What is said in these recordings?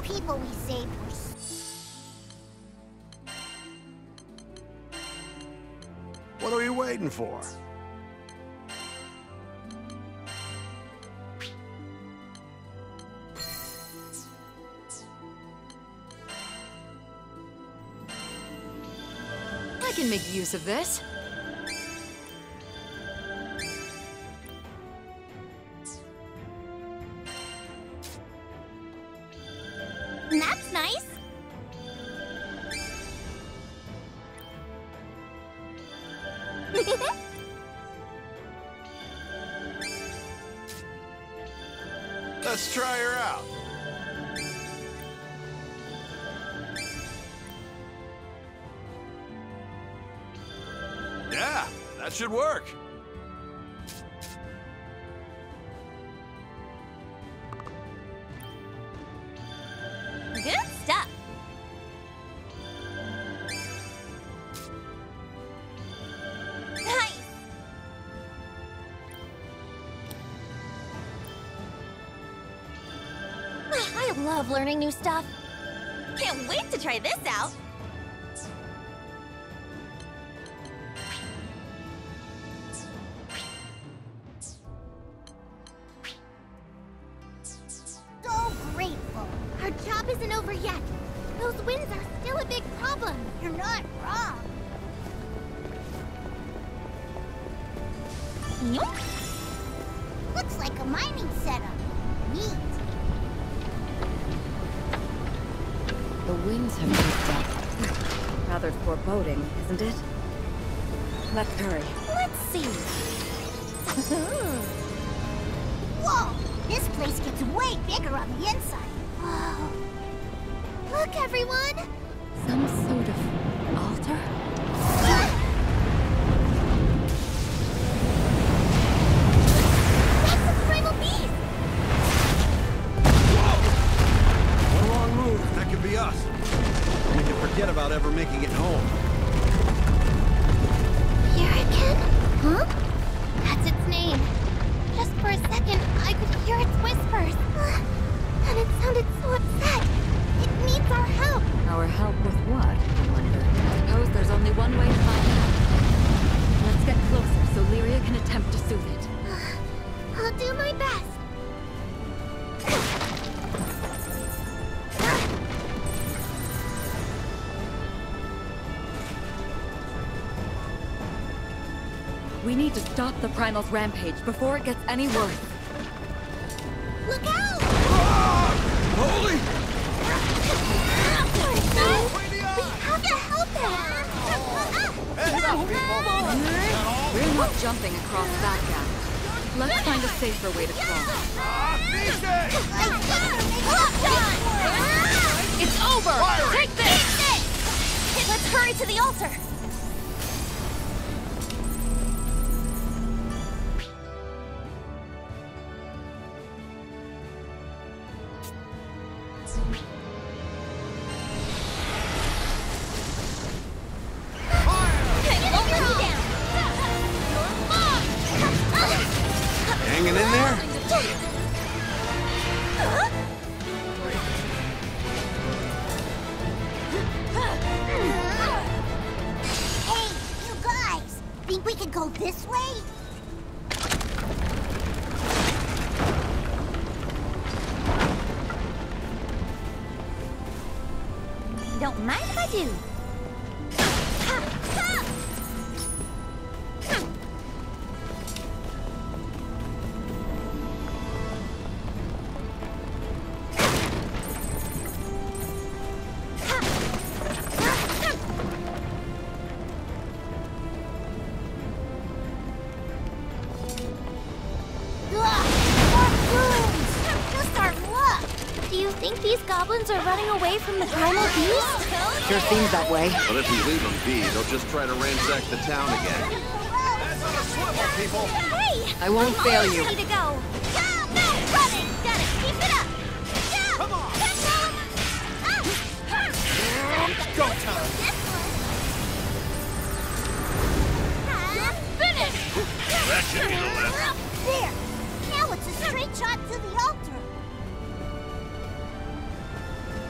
people we saved were What are we waiting for? I can make use of this. That's nice. Let's try her out. Yeah, that should work. Good stuff. Nice. I love learning new stuff. Can't wait to try this out. So grateful. Our job isn't over yet. Those winds are still a big problem. You're not wrong. Yoink. Looks like a mining setup. Neat. The winds have picked up. Rather foreboding, isn't it? Let's hurry. Let's see. Whoa! This place gets way bigger on the inside. Whoa. Look, everyone! Some sort of altar? That's the primal beast! One wrong move, that could be us. We can forget about ever making it home. Hurricane? Huh? That's its name. Just for a second, I could hear its whispers. And it sounded so upset. It needs our help. Our help with what, I wonder? I suppose there's only one way to find out. Let's get closer so Lyria can attempt to soothe it. I'll do my best. We need to stop the Primal's rampage before it gets any worse. Look out! Holy! We have to help them! Heads up, people! We're not jumping across that gap. Let's find a safer way to cross. It's over! Take this! Let's hurry to the altar! Hanging in there? Hey, you guys! Think we could go this way? Don't mind if I do. Do you think these goblins are running away from the primal beast? Sure seems that way. But if we leave them be, they'll just try to ransack the town again. That's on a swivel, people! Hey! I won't fail you. Ready to go. Run it! Got it! Keep it up! Come on! Go time! Finish! That should be the left. There! Now it's a straight shot to the altar.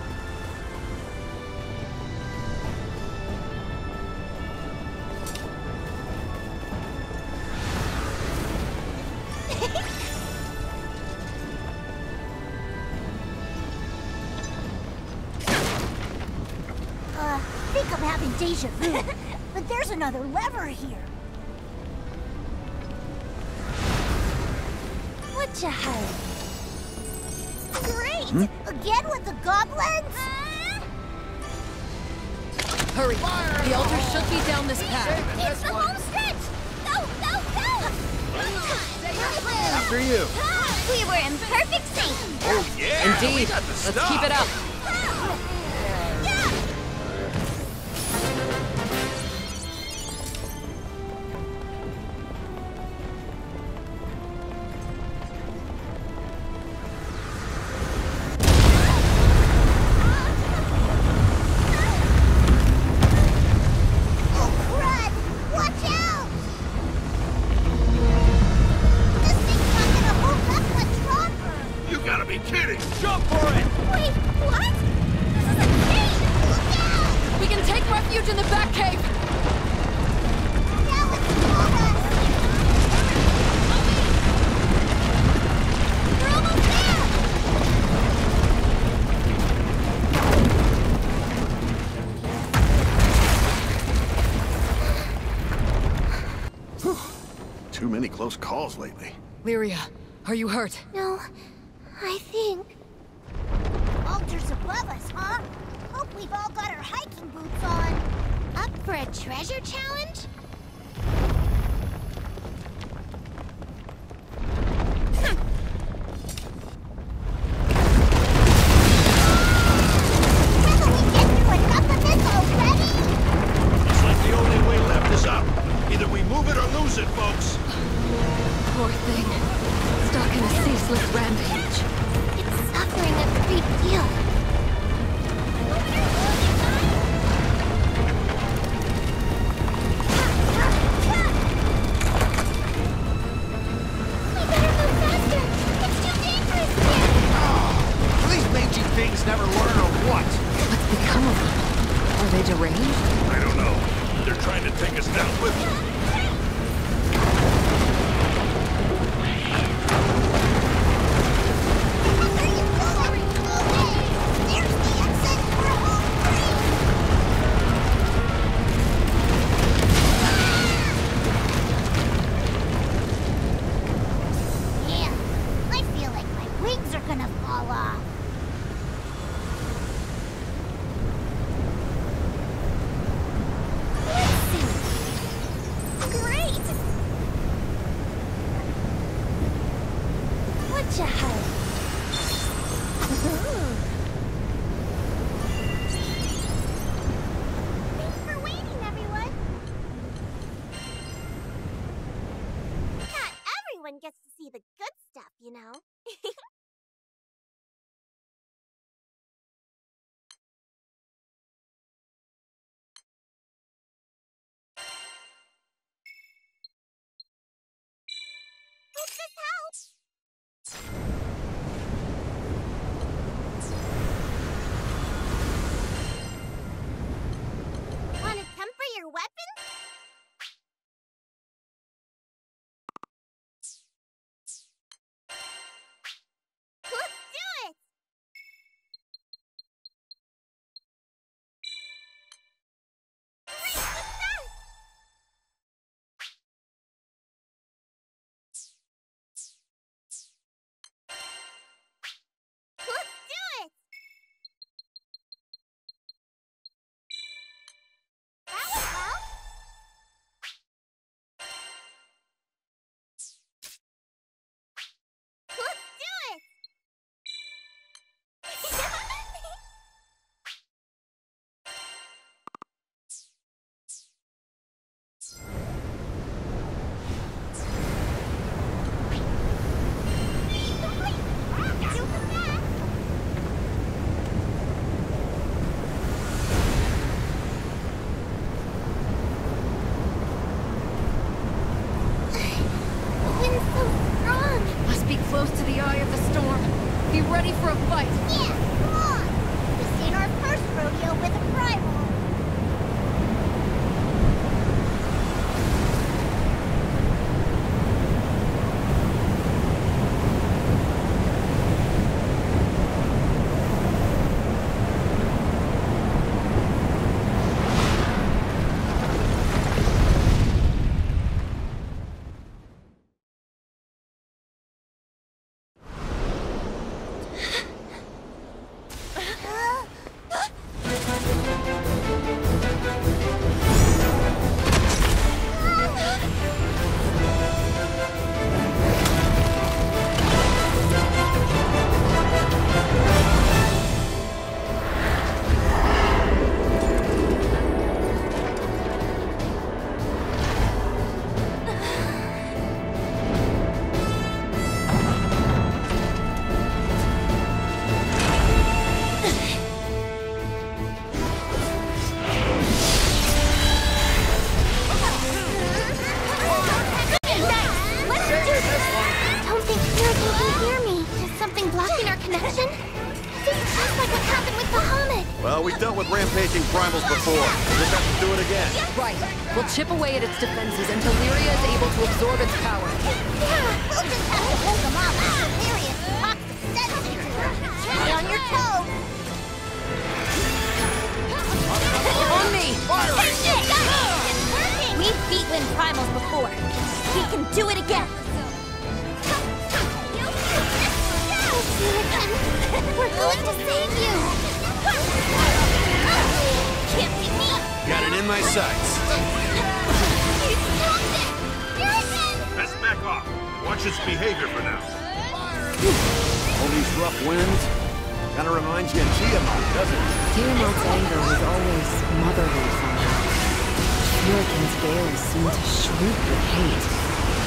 having deja vu, but there's another lever here. What you hide? Great! Again with the goblins? Hurry! The altar should be down this path. It's the home stretch! Go, go, go! After you. We were in perfect sync! Oh, yeah! We Indeed. got the Let's stuff. keep it up. Oh, crud! Watch out! This thing's not gonna hold up much longer! You gotta be kidding! Jump for it! Wait, what? This is a cave! Look out! We can take refuge in the back cave. Now it's on us! We're almost there! Too many close calls lately. Lyria, are you hurt? No, I think... Altar's above us, huh? Hope we've all got our hiking boots on. Up for a treasure challenge? Haven't we get through enough of this already? Looks like the only way left is up. Either we move it or lose it, folks. Poor thing. Stuck in a ceaseless rampage. It's suffering a great deal. We better move faster. It's too dangerous here. These mangy things never learn or what? What's become of them? Are they deranged? I don't know. They're trying to take us down with them. Where are you going? Hey, there's the exit. We're home free. Yeah, I feel like my wings are gonna fall off. Let's see. Great! What you hide? Thanks for waiting, everyone. Not everyone gets to see the good stuff, you know. Hope this helps. Want to temper your weapons? Let's do it! Great success! Let's do it! That was well. Let's do it! Super fast! The wind's so strong. Must be close to the eye of the storm. Be ready for a fight. Yeah, come on! This ain't our first rodeo with a primal. connection? This is just like what happened with Bahamut. Well, we dealt with rampaging primals before. We'll just have to do it again. Right. We'll chip away at its defenses until Lyria is able to absorb its power. Yeah, we'll just have to hold them off with Lyria's toxic senses. Stay on your toes. On me! It's working! We've beat Wind Primals before. We can do it again. We're going to save you! Can't beat me! Got it in my sights. You stopped it! Hurricane! Let's back off. Watch its behavior for now. All these rough winds. Kinda reminds you of Tiamat, doesn't it? Tiamat's anger was always motherly somehow. Hurricane's gales seemed to shriek with hate.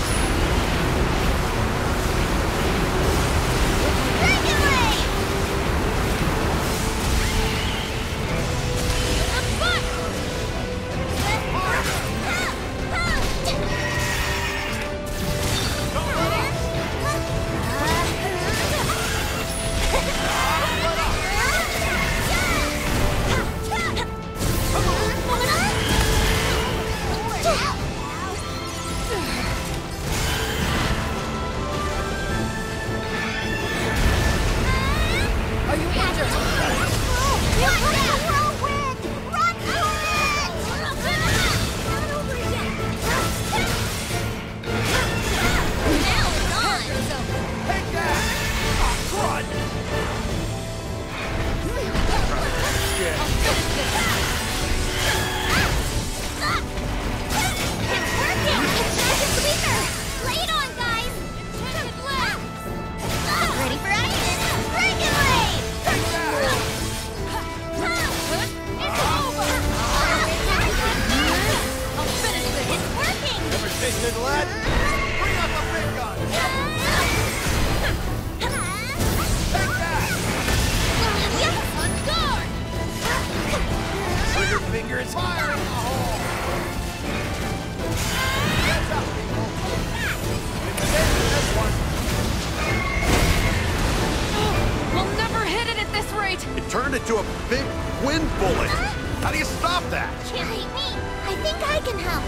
It turned into a big wind bullet. How do you stop that? Can't beat me. I think I can help.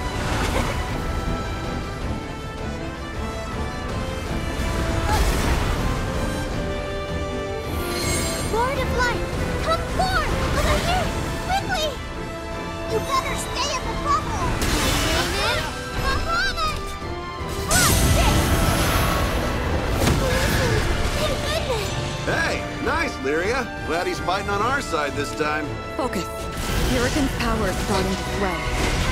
Lord of Light, come forth! Over here! Quickly! You better stay in the bubble! My name is Bahamut! Thank goodness! Hey, nice, Lyria. Glad he's fighting on our side this time. Focus. Hurricane's power is starting to swell.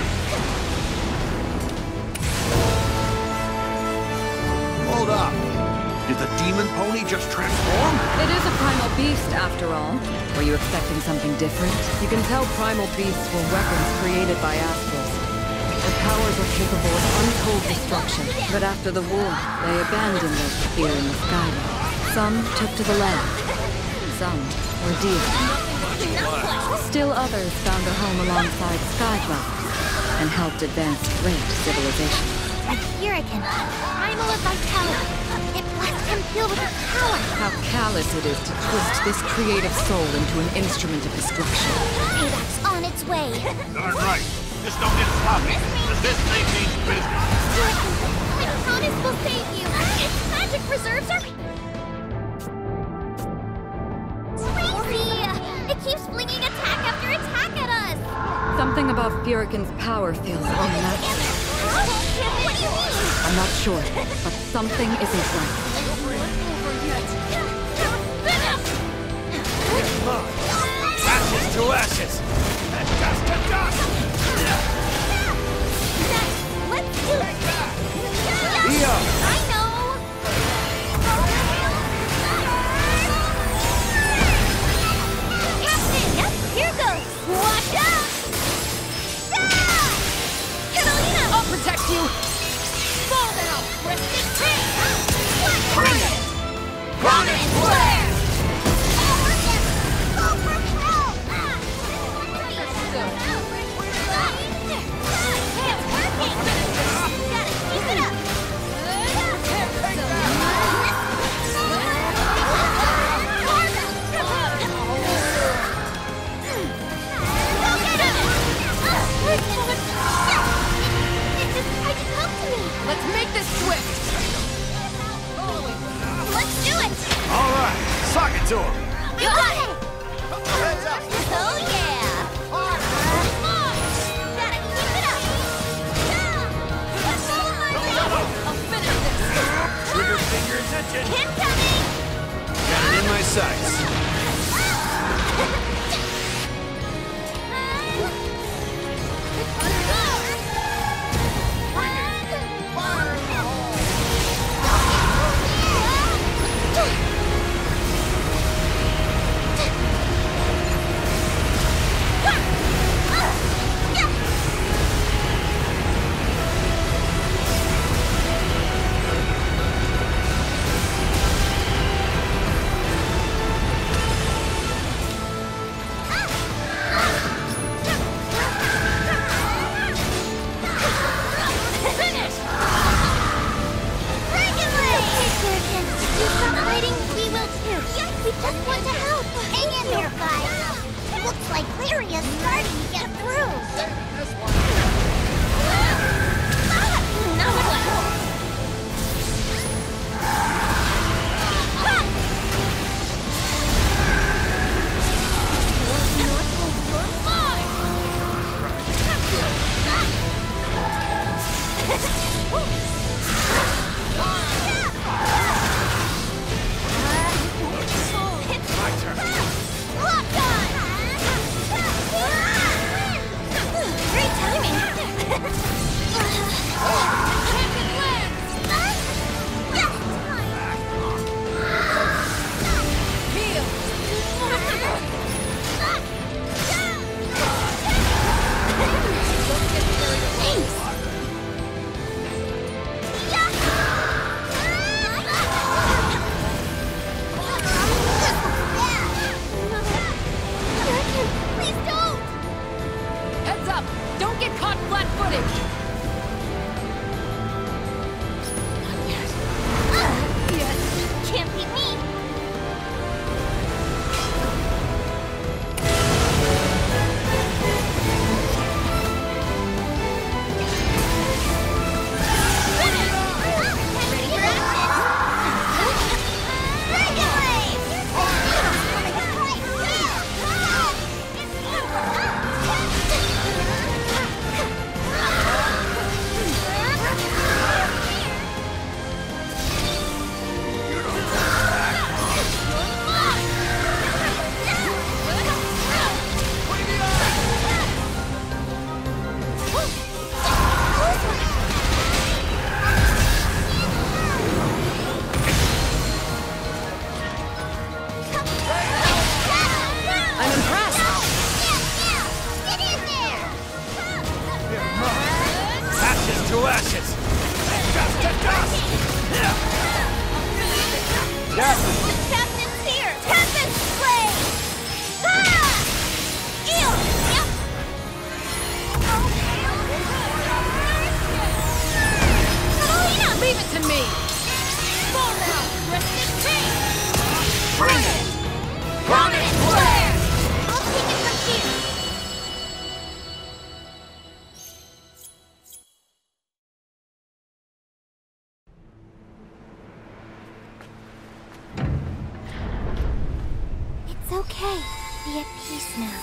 Hold up. Did the demon pony just transform? It is a primal beast, after all. Were you expecting something different? You can tell primal beasts were weapons created by astrals. Their powers are capable of untold destruction. But after the war, they abandoned us here in the Skyline. Some took to the land. Some were dear. Still others found a home alongside Skydwellers and helped advance great civilizations. A hurricane, primal of vitality. It left him filled with power. How callous it is to twist this creative soul into an instrument of destruction. Payback's on its way. Darn right. Just don't get sloppy, because this thing means business. I promise we'll save you. Its magic preserves our... Crazy! It keeps flinging attack after attack at us! Something about Furican's power feels unnatural. What do you mean? I'm not sure, but something isn't right. Ashes to ashes! And dust to dust! Let's do it! Dio! I know! Captain! Yep, here goes! Watch out! Catalina! I'll protect you! Fall now! Resting You got it! Heads up! Oh yeah! Gotta keep it up! I'll finish this! Trigger fingers itching! Incoming! Got it in my sights. Looks like Lyria's starting to get through. My turn! Great timing! Please don't! Heads up! Don't get caught flat-footed! Can't beat me! Ready for I'm impressed! Get in there! Ashes to ashes! Dust to dust! The captain's here! Tempest Blade! Ah! Ew! Yep! Catalina! Leave it to me! Fall now! Rested King! Bring it! Prominent Flare! I'll take it from here! It's okay. Be at peace now.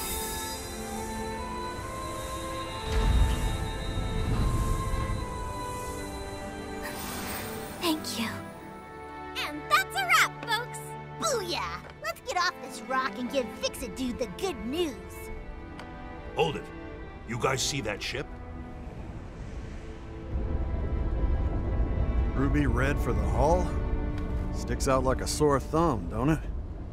Thank you. And that's a wrap, folks. Booyah! Let's get off this rock and give Fix-It-Dude the good news. Hold it. You guys see that ship? Ruby red for the hull? Sticks out like a sore thumb, don't it?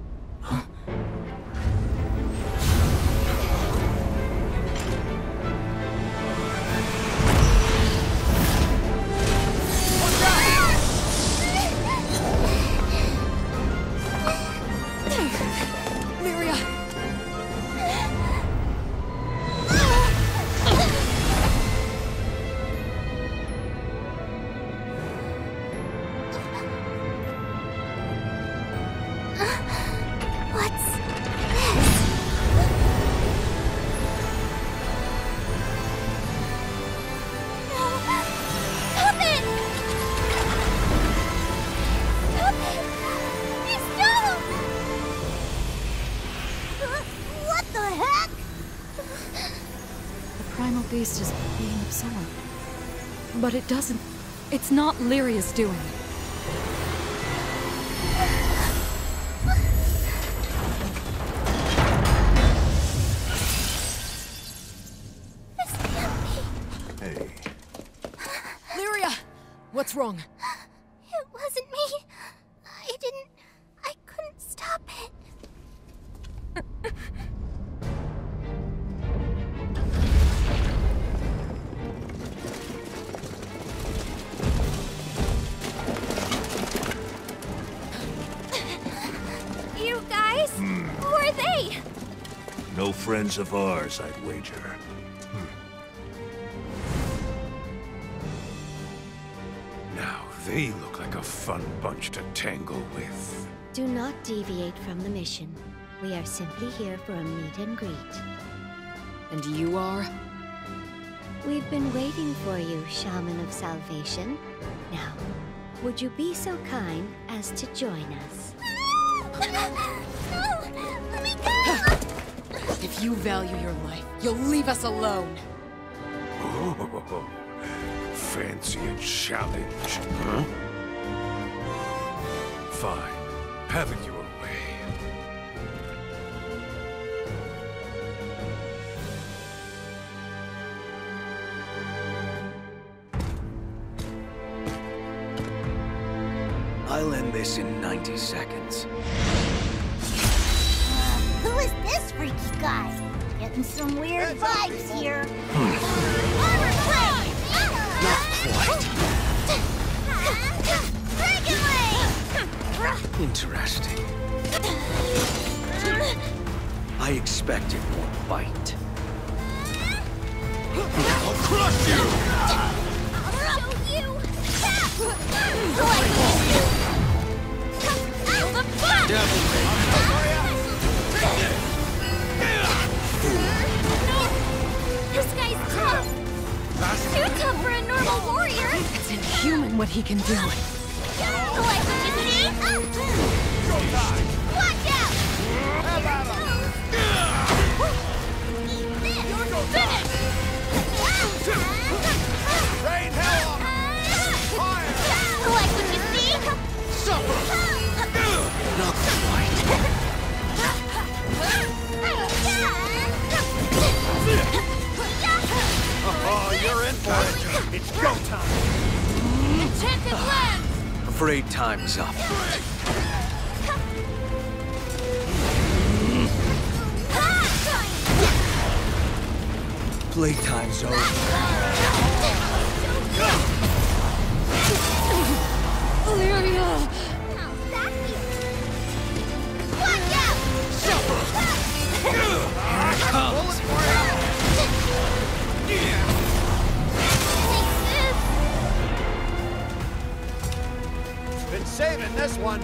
Lyria! What primal beast is being absorbed. But it doesn't... It's not Lyria's doing. This can't be. Hey, Lyria! What's wrong? It wasn't me. I couldn't stop it. You guys? Who are they? No friends of ours, I'd wager. Now, they look like a fun bunch to tangle with. Do not deviate from the mission. We are simply here for a meet and greet. And you are? We've been waiting for you, Shaman of Salvation. Now, would you be so kind as to join us? No! Let me go! If you value your life, you'll leave us alone. Oh, fancy a challenge, huh? Fine. Have it your way. I'll end this in 90 seconds. Who is this freaky guy? Getting some weird vibes here. Armor plate! Not quite. Dragon Ray! Interesting. I expected more bite. I'll crush you! I'll show you! This guy's tough! Too tough for a normal warrior! It's inhuman what he can do. Like what you see? Watch out! Eat this! Finish! Rain hell on fire! Like what you see? Not quite. oh, you're in for it. It's go time! Enchanted lens! Afraid time's up. Playtime's over. Lyria! How's that feel? Watch out! Here it comes. Been saving this one.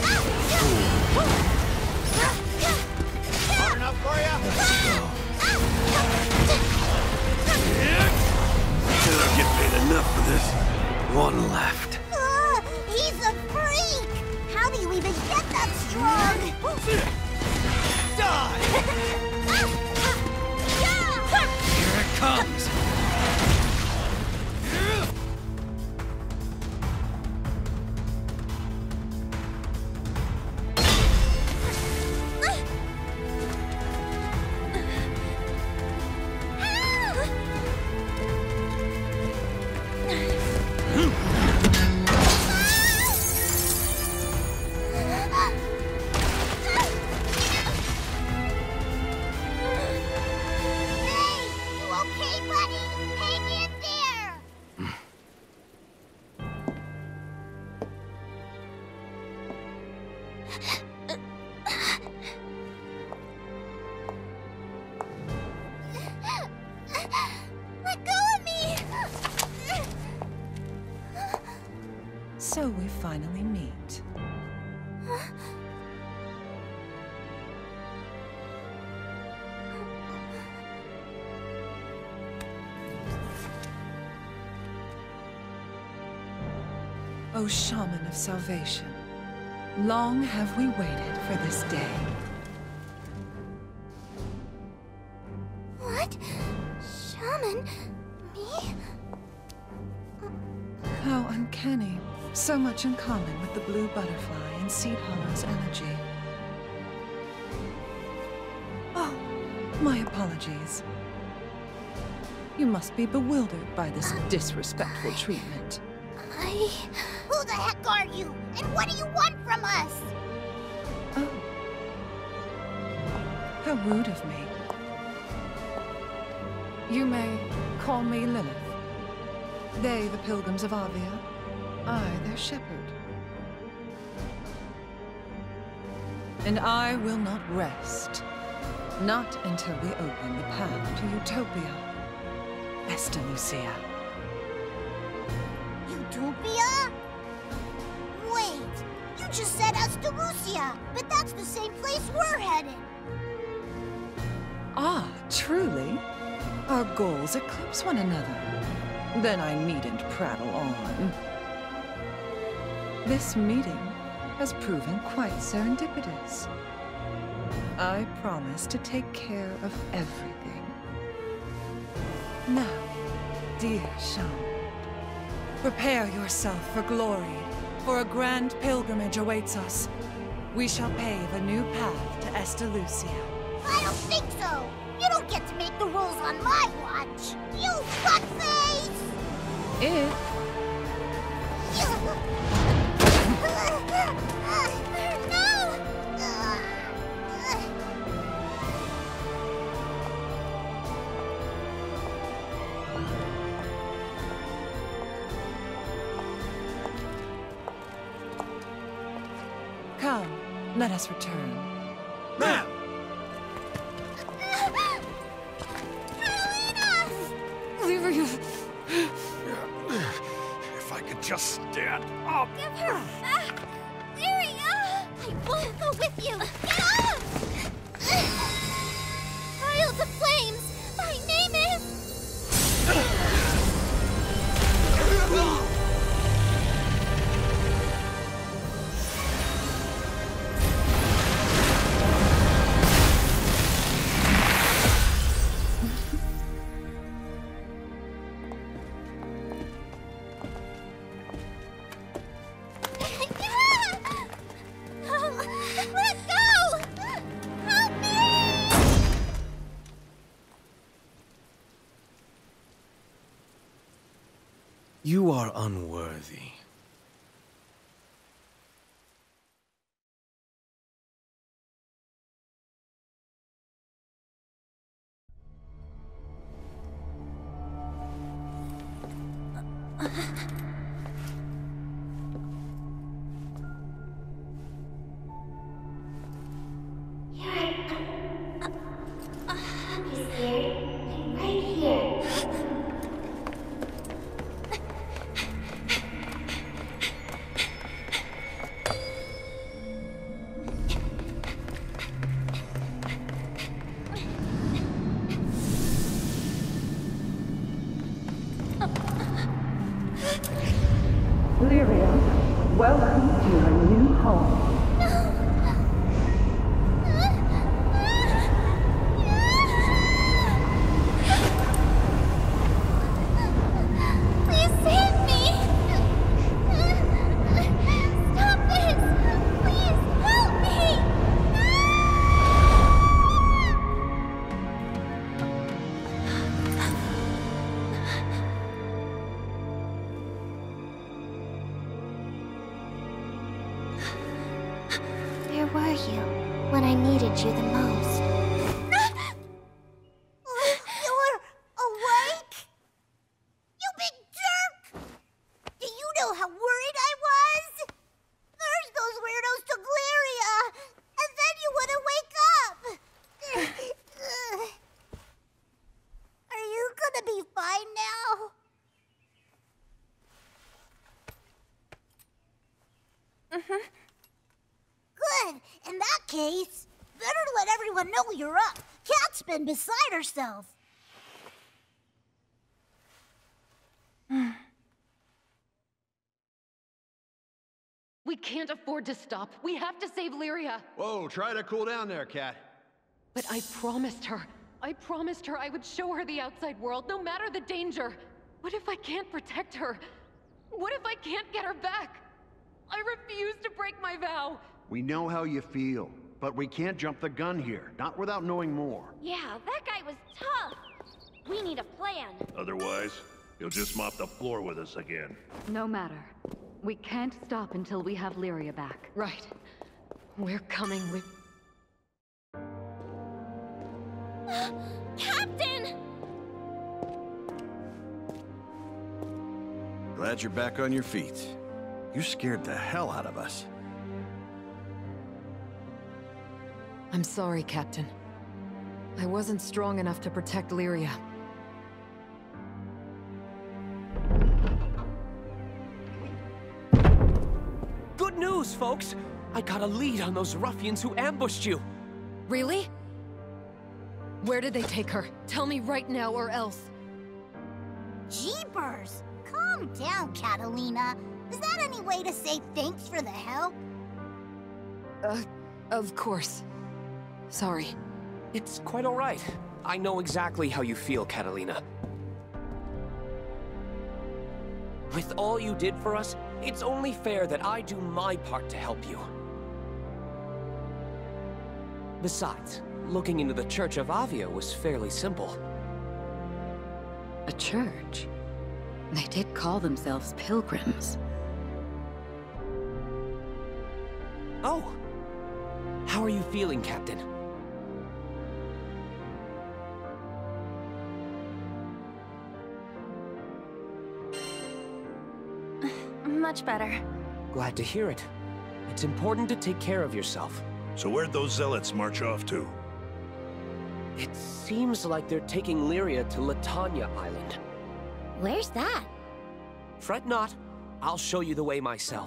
Hard enough for ya? I'll get paid enough for this. One left. He's a freak! How do you even get that strong? Here it comes. Hey! You okay, buddy? Hang in there! Let go of me! So we finally meet. O Shaman of Salvation, long have we waited for this day. What? Shaman? Then... me? How uncanny. So much in common with the blue butterfly and Seed Hollow's energy. Oh, my apologies. You must be bewildered by this disrespectful treatment. Who the heck are you? And what do you want from us? Oh. How rude of me. You may call me Lilith. They, the Pilgrims of Avia. I, their shepherd. And I will not rest. Not until we open the path to Utopia. Esta Lucia. Utopia? Wait, you just said Estalucia, but that's the same place we're headed. Ah, truly? Our goals eclipse one another. Then I needn't prattle on. This meeting has proven quite serendipitous. I promise to take care of everything. Now, dear Sham, prepare yourself for glory, for a grand pilgrimage awaits us. We shall pave a new path to Estalucia. I don't think so. You don't get to make the rules on my watch. You fuckface! Come, let us return. Ma'am! If I could just stand up. Give her back! Lyria! I won't go with you! Get off! Trials of Flames! My name is... Let go! Help me! You are unworthy. Lyria, welcome to your new home. Please save me! Stop this! Please help me! Where were you when I needed you the most? You were awake? You big jerk! Do you know how worried I was? There's those weirdos to Glyria, and then you wouldn't wake up! Are you gonna be fine now? Good. In that case, better let everyone know you're up. Cat's been beside herself. We can't afford to stop. We have to save Lyria. Whoa, try to cool down there, Cat. But I promised her. I promised her I would show her the outside world, no matter the danger. What if I can't protect her? What if I can't get her back? I refuse to break my vow. We know how you feel, but we can't jump the gun here, not without knowing more. Yeah, that guy was tough. We need a plan. Otherwise, he'll just mop the floor with us again. No matter. We can't stop until we have Lyria back. Right. We're coming with... Captain! Glad you're back on your feet. You scared the hell out of us. I'm sorry, Captain. I wasn't strong enough to protect Lyria. Good news, folks! I got a lead on those ruffians who ambushed you! Really? Where did they take her? Tell me right now or else. Jeepers! Calm down, Catalina. Is that any way to say thanks for the help? Of course. Sorry. It's quite all right. I know exactly how you feel, Catalina. With all you did for us, it's only fair that I do my part to help you. Besides, looking into the Church of Avia was fairly simple. A church? They did call themselves pilgrims. Oh! How are you feeling, Captain? Much better. Glad to hear it. It's important to take care of yourself. So where'd those zealots march off to? It seems like they're taking Lyria to Latanya Island. Where's that? Fret not. I'll show you the way myself.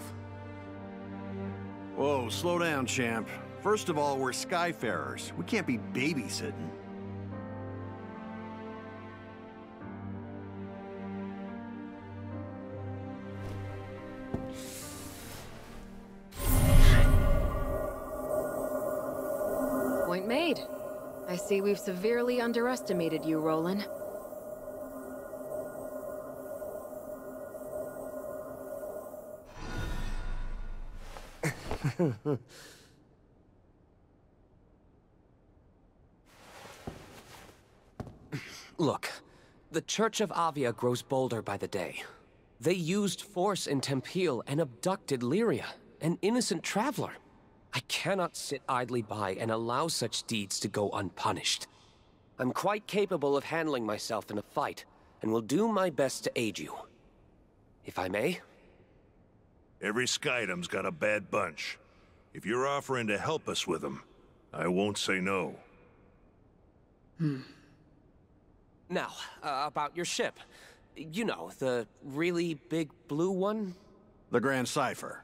Whoa, slow down, champ. First of all, we're Skyfarers. We can't be babysitting. Point made. I see we've severely underestimated you, Roland. Look, the Church of Avia grows bolder by the day. They used force in Tempeal and abducted Lyria, an innocent traveler. I cannot sit idly by and allow such deeds to go unpunished. I'm quite capable of handling myself in a fight, and will do my best to aid you. If I may? Every Skydom's got a bad bunch. If you're offering to help us with them, I won't say no. Now, about your ship. You know, the really big blue one? The Grand Cipher.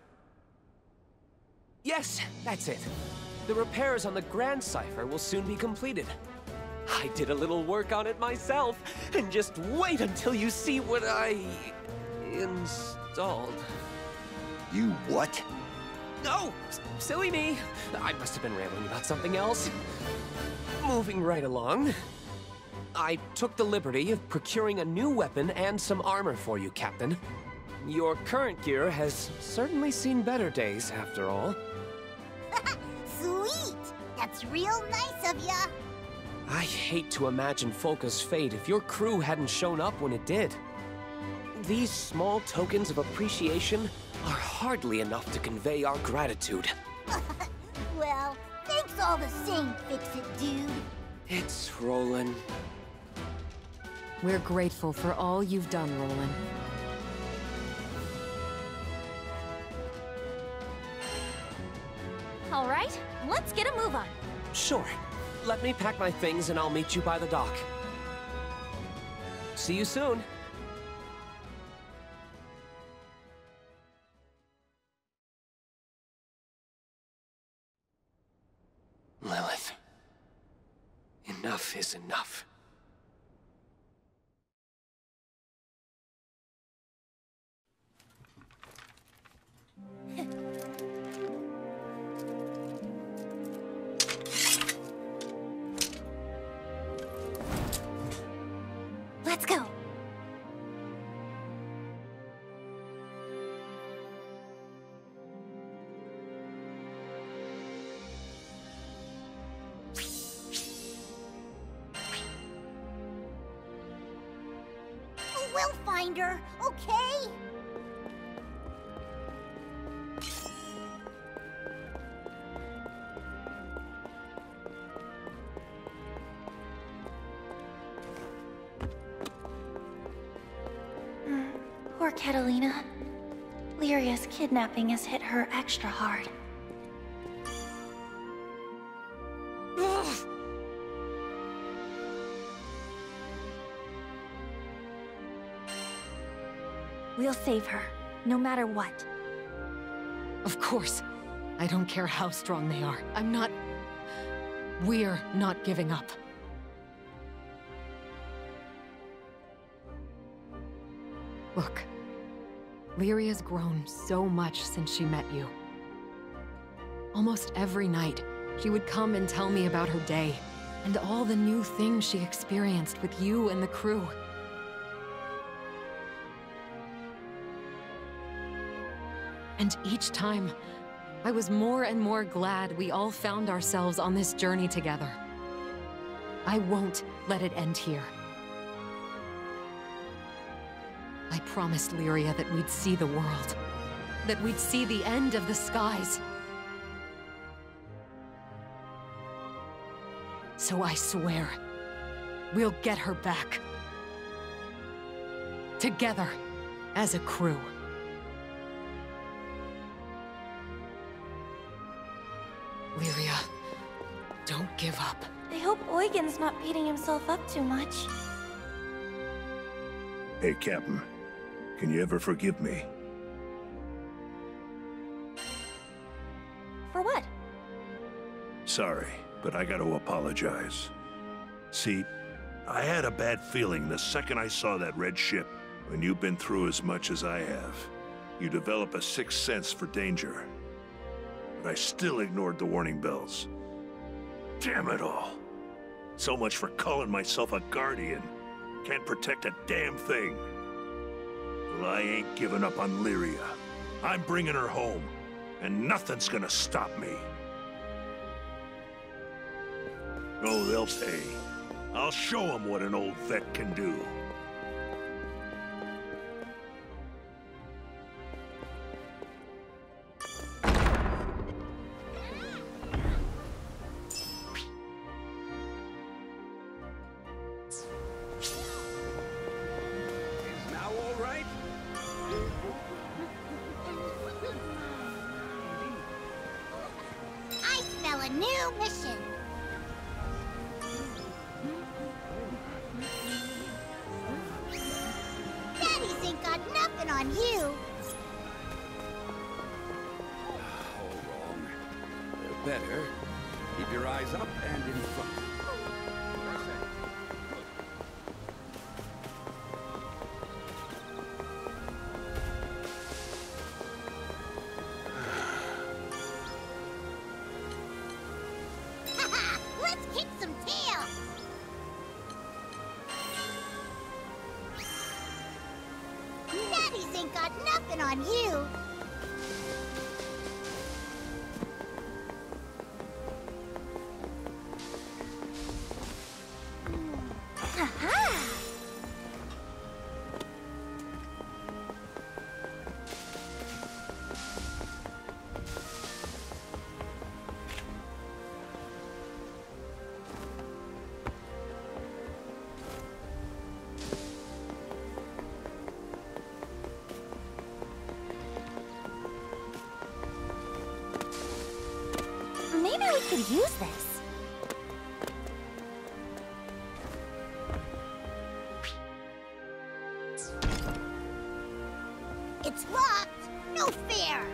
Yes, that's it. The repairs on the Grand Cipher will soon be completed. I did a little work on it myself, and just wait until you see what I... installed. You what? Oh, silly me. I must have been rambling about something else. Moving right along. I took the liberty of procuring a new weapon and some armor for you, Captain. Your current gear has certainly seen better days, after all. Sweet! That's real nice of ya. I hate to imagine Folka's fate if your crew hadn't shown up when it did. These small tokens of appreciation are hardly enough to convey our gratitude. Well, thanks all the same, Fix-It Dude. It's Roland. We're grateful for all you've done, Roland. All right, let's get a move on. Sure. Let me pack my things and I'll meet you by the dock. See you soon. Lilith. Enough is enough. Let's go. We'll find her, okay? Poor Catalina. Lyria's kidnapping has hit her extra hard. We'll save her, no matter what. Of course. I don't care how strong they are. We're not giving up. Look, Lyria's grown so much since she met you. Almost every night, she would come and tell me about her day, and all the new things she experienced with you and the crew. And each time, I was more and more glad we all found ourselves on this journey together. I won't let it end here. I promised Lyria that we'd see the world. That we'd see the end of the skies. So I swear, we'll get her back. Together, as a crew. Lyria, don't give up. I hope Eugen's not beating himself up too much. Hey, Captain. Can you ever forgive me? For what? Sorry, but I gotta apologize. See, I had a bad feeling the second I saw that red ship. When you've been through as much as I have, you develop a sixth sense for danger. But I still ignored the warning bells. Damn it all. So much for calling myself a guardian. Can't protect a damn thing. Well, I ain't giving up on Lyria. I'm bringing her home, and nothing's gonna stop me. Oh, they'll pay. I'll show them what an old vet can do. A new mission. Daddies ain't got nothing on you. All wrong. Better keep your eyes up and in front. Let's kick some tail! Daddies ain't got nothing on you! Maybe we could use this. It's locked! No fair!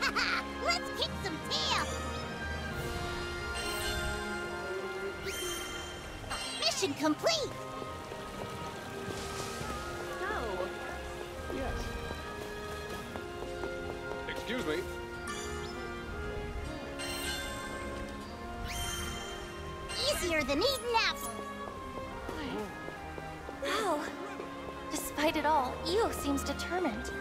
Let's kick some tail! Mission complete! Yes. Excuse me. Easier than eating apples! Wow. Despite it all, Io seems determined.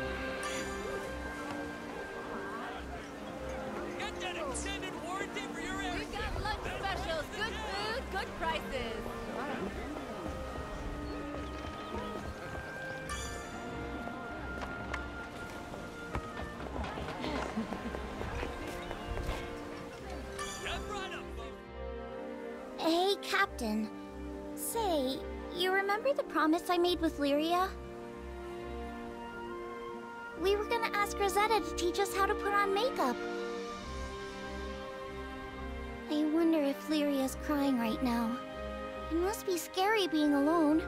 Get that extended warranty for your air. We've got lunch specials. Good food, good prices. Hey, Captain. Say, you remember the promise I made with Lyria? We were gonna ask Rosetta to teach us how to put on makeup. I wonder if Lyria's crying right now. It must be scary being alone.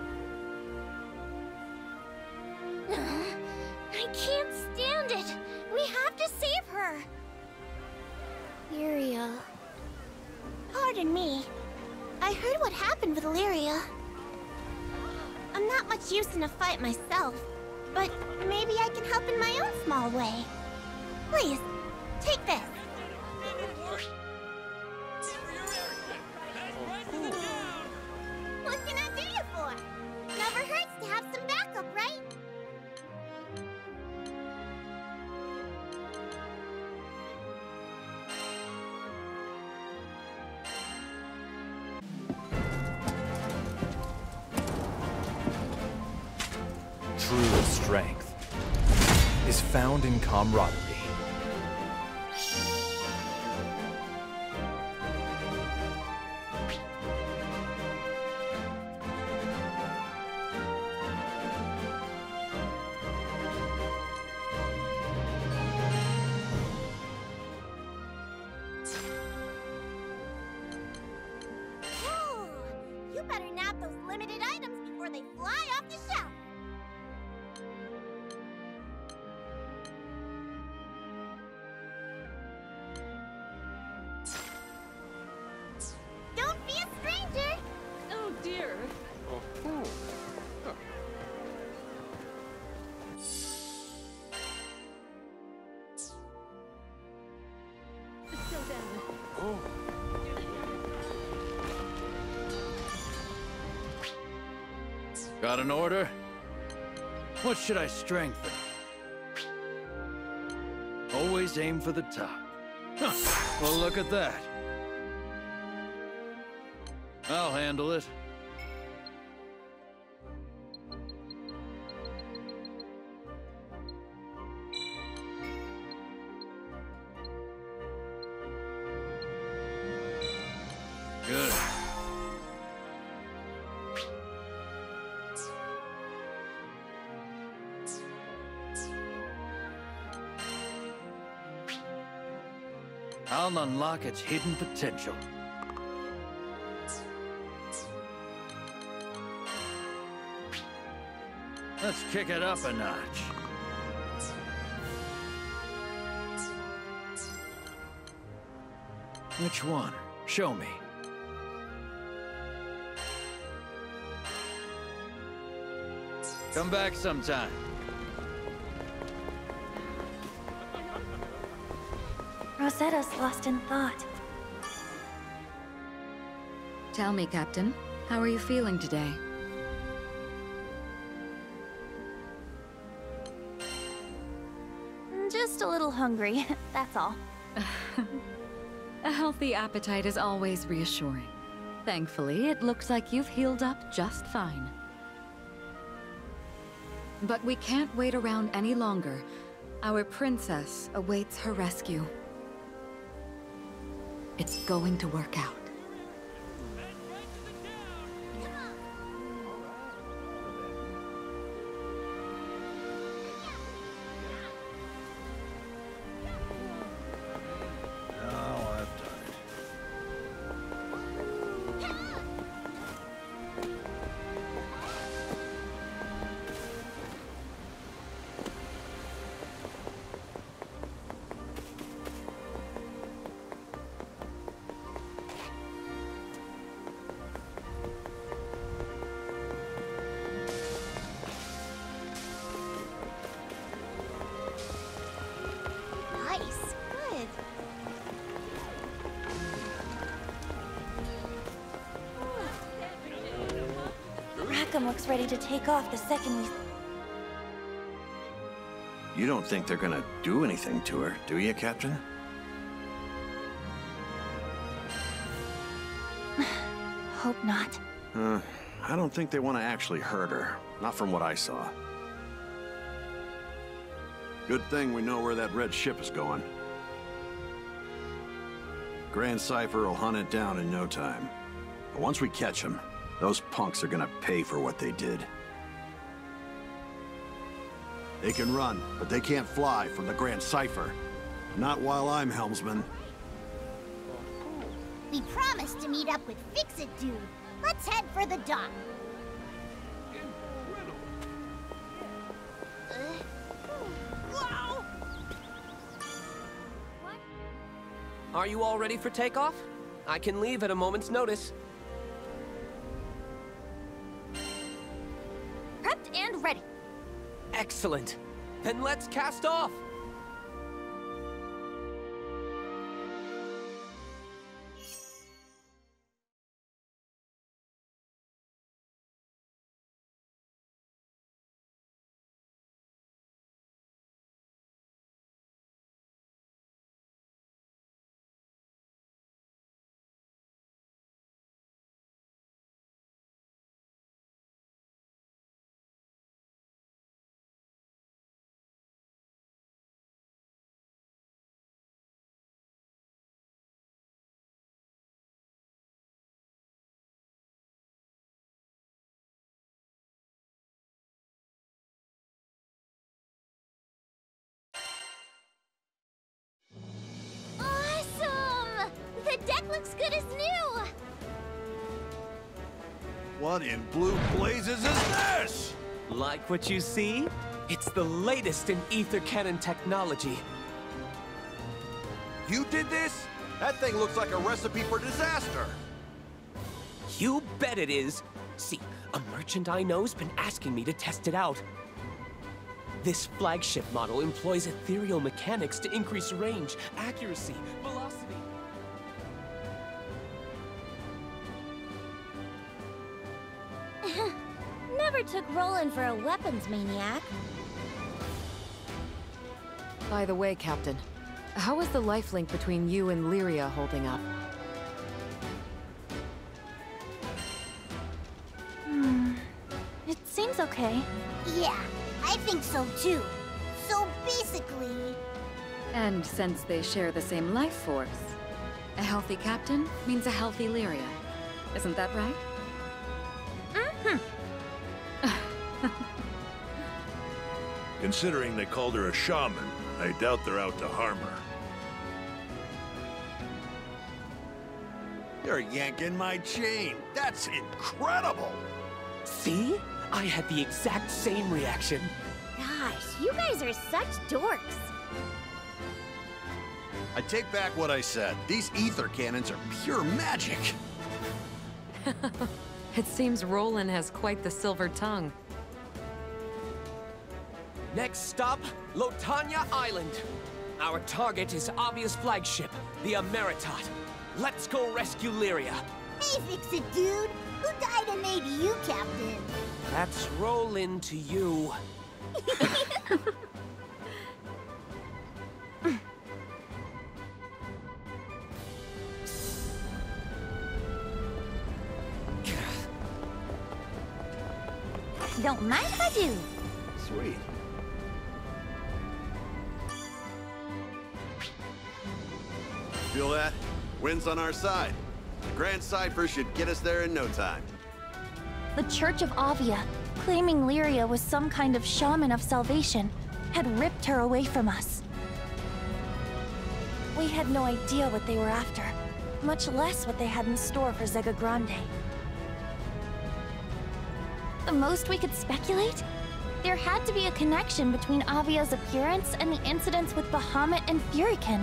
I can't stand it! We have to save her! Lyria... Pardon me. I heard what happened with Lyria. I'm not much use in a fight myself, but maybe I can help in my own small way. Please, take this. What can I do you for? Never hurts to have some backup, right? True strength is found in camaraderie. You better nab those limited items before they fly off the shelf. Don't be a stranger! Oh dear. Still down. Got an order? What should I strengthen? Always aim for the top. Huh. Well, look at that. I'll handle it. Good. I'll unlock its hidden potential. Let's kick it up a notch. Which one? Show me. Come back sometime. Rosetta's lost in thought. Tell me, Captain, how are you feeling today? Just a little hungry, that's all. A healthy appetite is always reassuring. Thankfully, it looks like you've healed up just fine. But we can't wait around any longer. Our princess awaits her rescue. It's going to work out. Pilgrim looks ready to take off the second we... You don't think they're gonna do anything to her, do you, Captain? Hope not. I don't think they want to actually hurt her. Not from what I saw. Good thing we know where that red ship is going. Grand Cypher will hunt it down in no time. But once we catch them, those punks are gonna pay for what they did. They can run, but they can't fly from the Grand Cypher. Not while I'm helmsman. We promised to meet up with Fix-It Dude. Let's head for the dock. Are you all ready for takeoff? I can leave at a moment's notice. Prepped and ready. Excellent. Then let's cast off! Awesome! The deck looks good as new! What in blue blazes is this? Like what you see? It's the latest in ether cannon technology. You did this? That thing looks like a recipe for disaster. You bet it is. See, a merchant I know's been asking me to test it out. This flagship model employs ethereal mechanics to increase range, accuracy, velocity. Never took Roland for a weapons maniac. By the way, Captain, how is the life link between you and Lyria holding up? It seems okay. Yeah, I think so too. So basically... And since they share the same life force, a healthy captain means a healthy Lyria. Isn't that right? Considering they called her a shaman, I doubt they're out to harm her. You're yanking my chain. That's incredible. See? I had the exact same reaction. Gosh, you guys are such dorks. I take back what I said. These ether cannons are pure magic. It seems Roland has quite the silver tongue. Next stop, Lotania Island. Our target is Avia's flagship, the Emeritot. Let's go rescue Lyria. Hey, Fix-It Dude. Who died and made you captain? That's Roland to you. Don't mind if I do. Sweet. Feel that? Wind's on our side. The Grand Cypher should get us there in no time. The Church of Avia, claiming Lyria was some kind of shaman of salvation, had ripped her away from us. We had no idea what they were after, much less what they had in store for Zega Grande. The most we could speculate? There had to be a connection between Avia's appearance and the incidents with Bahamut and Furikin.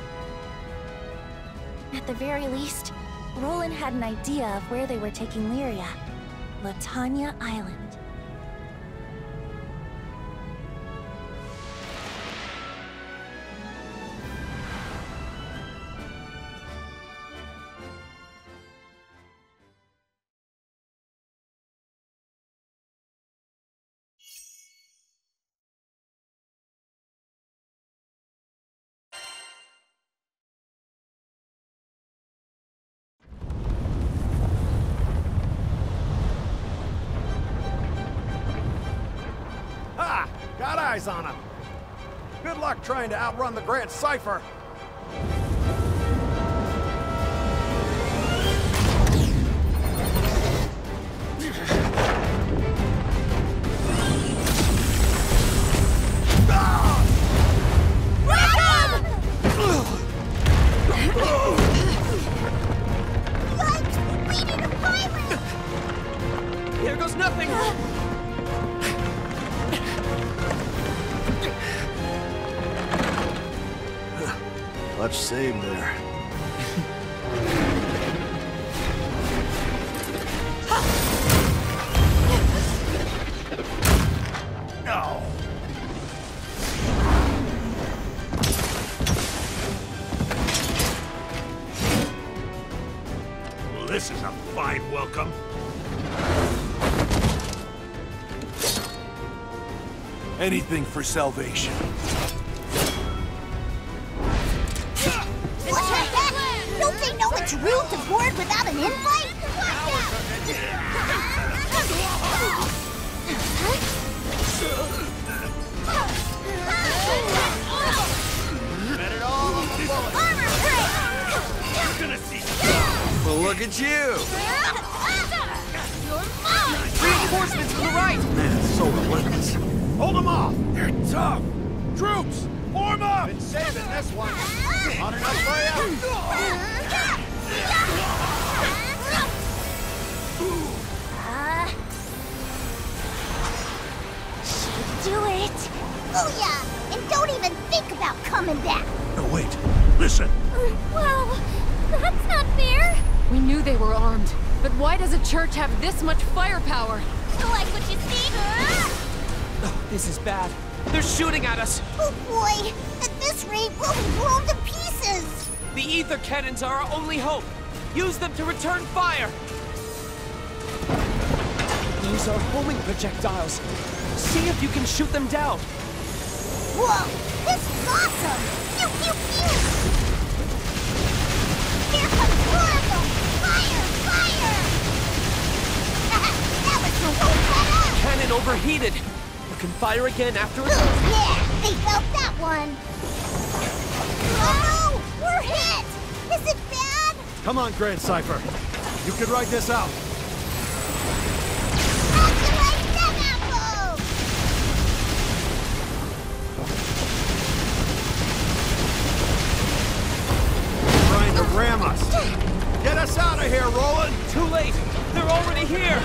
At the very least, Roland had an idea of where they were taking Lyria. Lotania Island. eyes on him. Good luck trying to outrun the Grand Cypher. Here goes nothing! Much saved there. No. Well, this is a fine welcome. Anything for salvation. What's that? Don't they know it's rude to board without an invite? Bet it all on the bullet. Armor break! You're gonna see. Well, look at you. Reinforcements to the right! Man, it's so relentless. Hold them off. They're tough. Troops, form up. Been saving this one. On enough for Should do it. Oh yeah, and don't even think about coming back. No, wait. Listen. Well, that's not fair. We knew they were armed, but why does a church have this much firepower? Like what you see? Oh, this is bad. They're shooting at us! Oh boy, at this rate, we'll be blown to pieces. The ether cannons are our only hope! Use them to return fire! Those are homing projectiles. See if you can shoot them down. Whoa, this is awesome! Pew, pew, pew! Here comes Oracle! Fire, fire! That was the whole setup! Cannon overheated. You can fire again after it. Yeah, they felt that one. Oh no, we're hit! Is it bad? Come on, Grand Cypher. You can ride this out. Trying to ram us. Get us out of here, Roland! Too late! They're already here!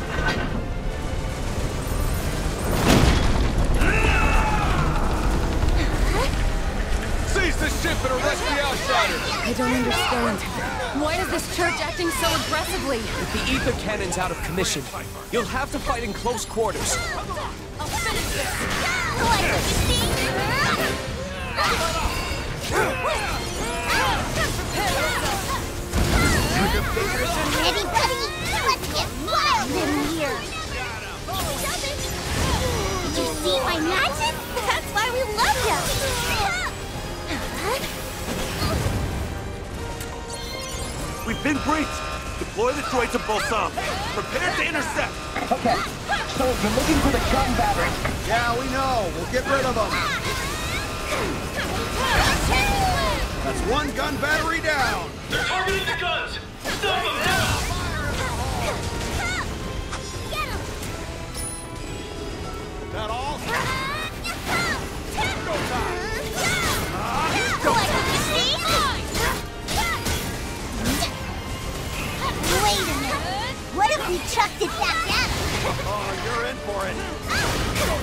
Seize the ship and arrest the outsiders! I don't understand. Why is this church acting so aggressively? With the ether cannons out of commission, you'll have to fight in close quarters. I'll finish this! Like what you see? Ready, buddy? Let's get wild in here! Did you see my magic? That's why we love you! We've been breached. Deploy the droids of Balsam. Prepare to intercept. Okay, so you're looking for the gun battery. Yeah, we know. We'll get rid of them. That's one gun battery down. They're targeting the guns! Stop them now! That all? Go time! Like what you see? Wait a minute. What if we chucked it back at him? Oh, you're in for it.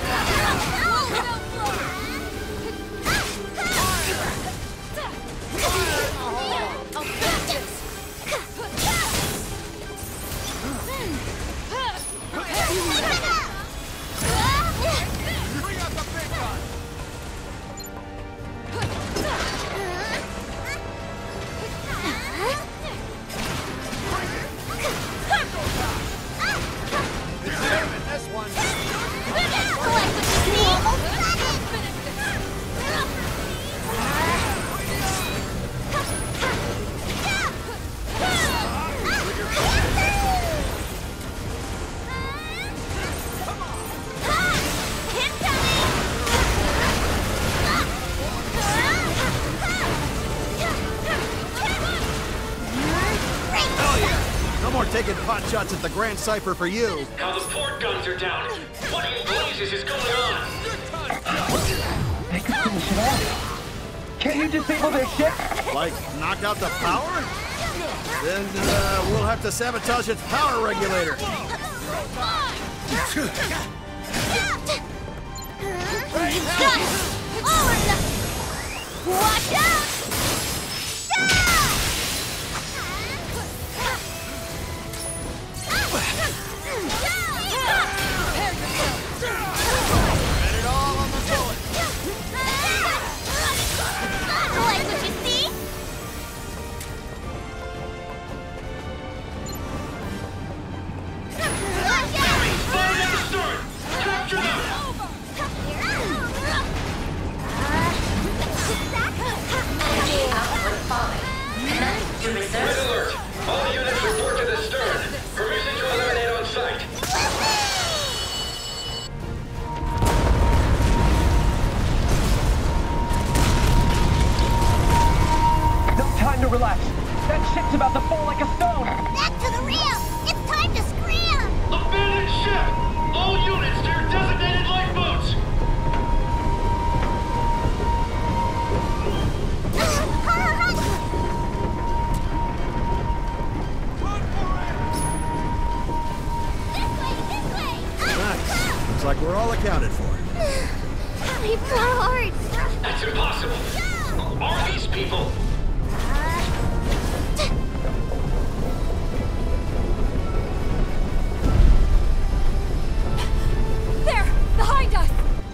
taking pot shots at the Grand Cypher for you. How the port guns are down. What in blazes is going on? They could finish it off. Can't you disable their ship? Like, knock out the power? Then, we'll have to sabotage its power regulator. Watch out! Bet it all on the bullet. Like what you see? Watch out! Fire at the stern! Capture them! Red alert! All units report to the stern. Permission to eliminate on site. No time to relax. That ship's about to fall like a stone. Back to the rear! It's time to scram! Abandoned ship! All units to your designated lifeboats! Nice. Looks like we're all accounted for. We hard. That's impossible! Who are these people? There! Behind us!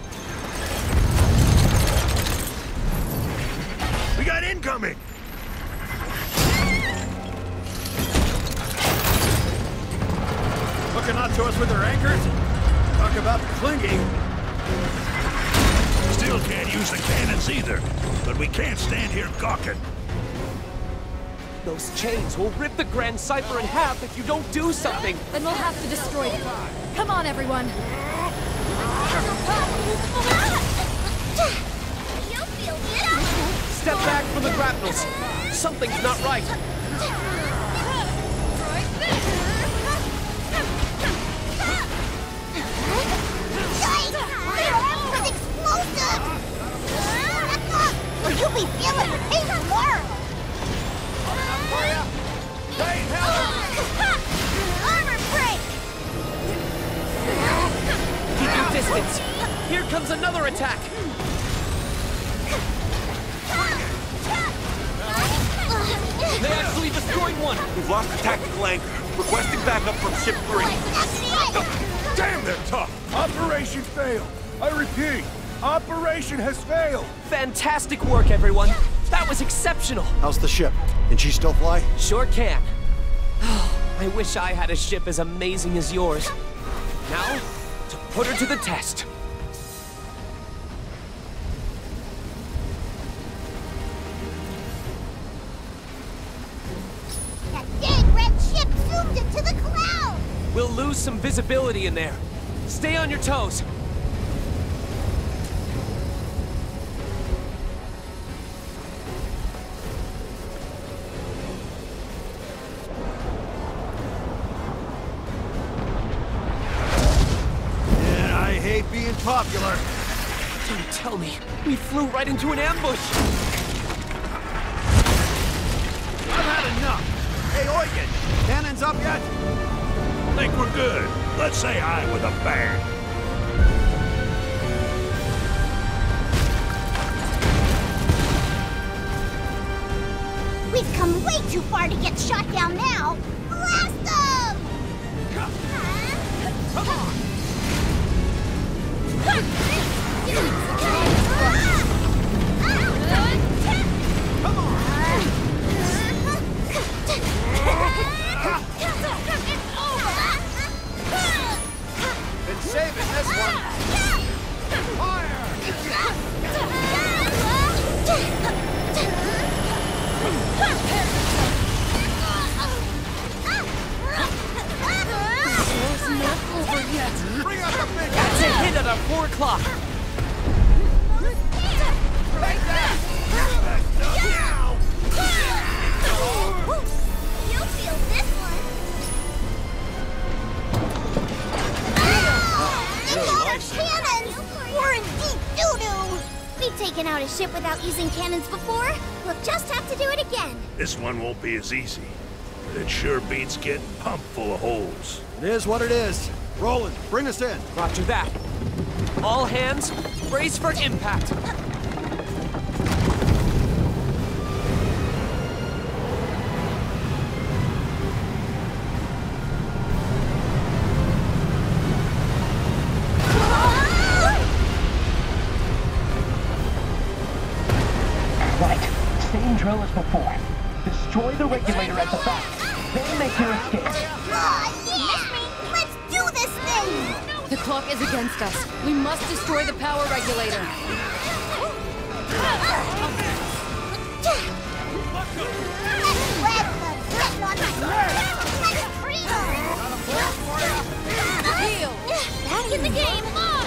We got incoming! Hooking onto us with their anchors? Talk about clinging. Still can't use the cannons either. But we can't stand here gawking. Those chains will rip the Grand Cypher in half if you don't do something. Then we'll have to destroy them. Come on, everyone. Step back from the grapnels. Something's not right. Or you'll be feeling the pain tomorrow! Armor break! Keep your distance. Here comes another attack. They actually destroyed one. We've lost the tactical anchor. Requesting backup from ship 3. Damn, they're tough! Operation failed. I repeat, operation has failed. Fantastic work, everyone. That was exceptional. How's the ship? Can she still fly? Sure can. I wish I had a ship as amazing as yours. Now, to put her to the test. That dang red ship zoomed into the cloud! We'll lose some visibility in there. Stay on your toes. Yeah, I hate being popular. Don't tell me. We flew right into an ambush. I've had enough. Hey, Eugen, cannons up yet? Think we're good. Let's say hi with a bang. We've come way too far to get shot down now! Blast them! Come on! Come on! Been saving this one. Fire! War's not over yet. Bring up the big That's a hit at our 4 o'clock. taken out a ship without using cannons before. We'll just have to do it again. This one won't be as easy. But it sure beats getting pumped full of holes. It is what it is. Roland, bring us in. Roger that. All hands, brace for impact. Right. Same drill as before. Destroy the regulator at the back. Then make your escape. Let's do this thing! The clock is against us. We must destroy the power regulator. Heal! Back in the game!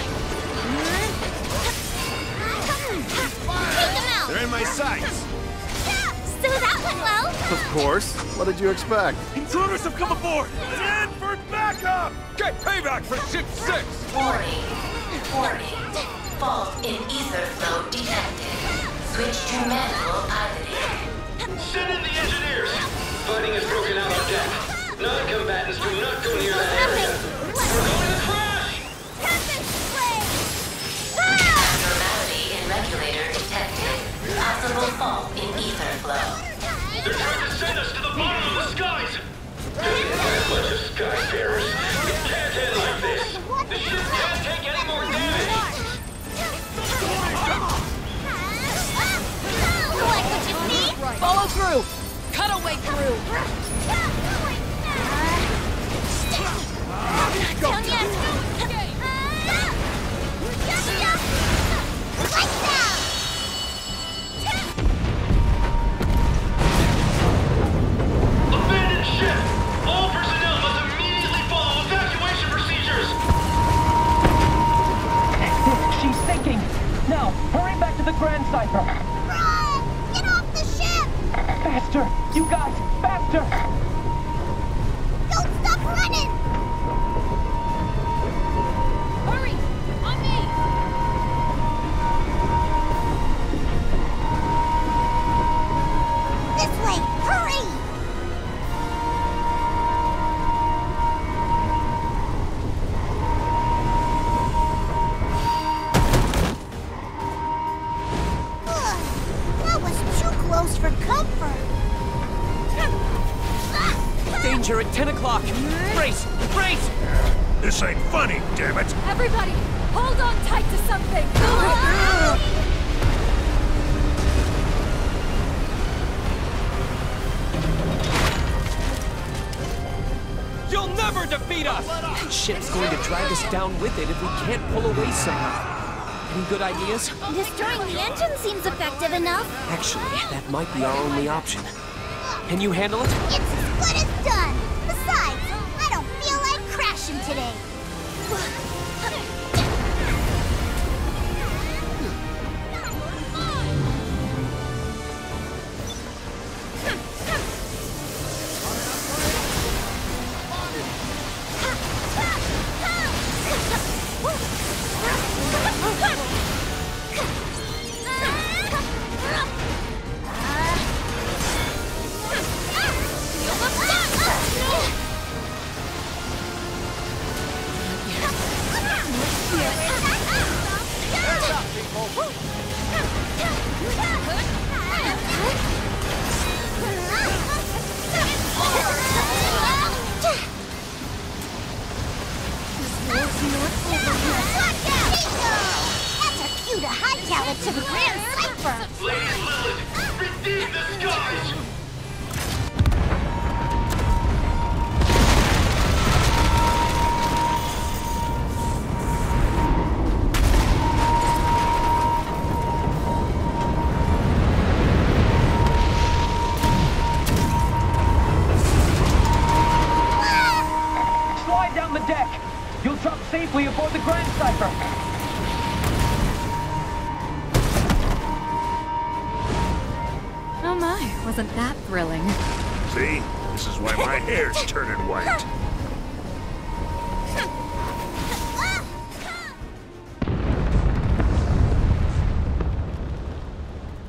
Take them out! They're in my sights. So that went well! Of course. What did you expect? Intruders have come aboard! Stand for backup! Get payback for Ship 6! Warning. Fault in ether flow detected. Switch to manual piloting. Send in the engineers! Fighting has broken out on deck. Non-combatants do not go near that area. We're going to crash! Abnormality in regulator detected. Possible fault in ether flow. They're trying to send us to the bottom of the skies! Doesn't matter much of skyfarers. We can't end like this. The ship can't take any more damage. Like what you see? Follow through! Cut away through! Like that! Abandoned ship! All personnel must immediately follow evacuation procedures! She's sinking. Now, hurry back to the Grand Cipher. Run! Get off the ship! Faster! You guys, faster! Don't stop running! Hurry! On me! This way! Hurry! That was too close for comfort. Danger at 10 o'clock. Brace! Brace! This ain't funny, damn it! Everybody, hold on tight to something! You'll never defeat us! That ship's going to drag us down with it if we can't pull away somehow. Any good ideas? Destroying the engine seems effective enough. Actually, that might be our only option. Can you handle it? It's as good as done. Besides, I don't feel like crashing today. That's our cue to hightail it to the Grand Cipher! Lady Lilith, redeem the skies! Slide down the deck! You'll drop safely aboard the Grand Cipher! Oh my, wasn't that thrilling? See? This is why my hair's turning white.